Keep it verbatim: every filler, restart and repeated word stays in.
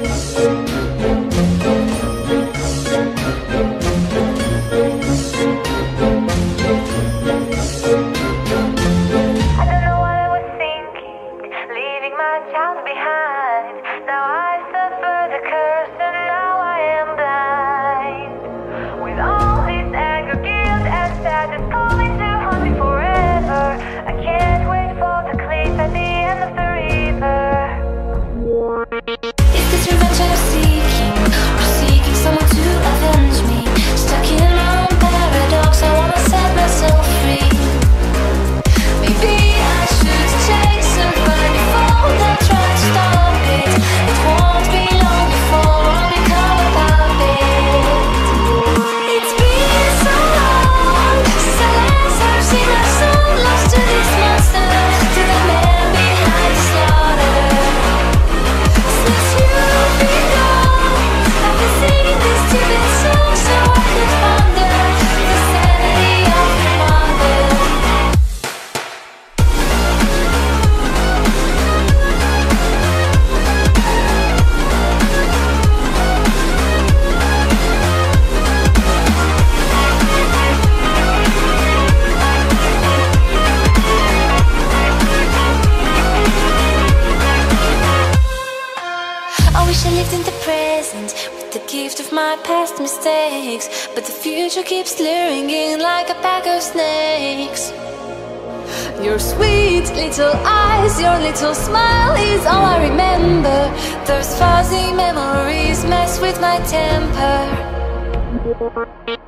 Past mistakes, but the future keeps luring in like a pack of snakes. Your sweet little eyes, your little smile is all I remember. Those fuzzy memories mess with my temper.